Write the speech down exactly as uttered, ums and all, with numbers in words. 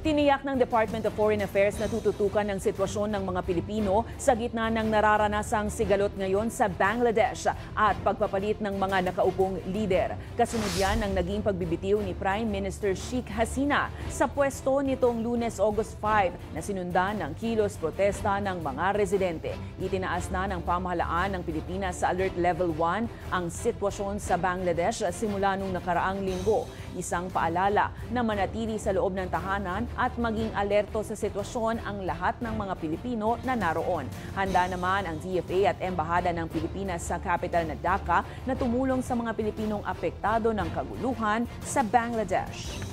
Tiniyak ng Department of Foreign Affairs na tututukan ng sitwasyon ng mga Pilipino sa gitna ng nararanasang sigalot ngayon sa Bangladesh at pagpapalit ng mga nakaupong lider. Kasunod yan ang naging pagbibitiw ni Prime Minister Sheikh Hasina sa pwesto nitong Lunes, August five na sinundan ng kilos protesta ng mga residente. Itinaas na ng pamahalaan ng Pilipinas sa Alert Level one ang sitwasyon sa Bangladesh simula nung nakaraang linggo. Isang paalala na manatili sa loob ng tahanan at maging alerto sa sitwasyon ang lahat ng mga Pilipino na naroon. Handa naman ang T F A at Embahada ng Pilipinas sa capital na Dhaka na tumulong sa mga Pilipinong apektado ng kaguluhan sa Bangladesh.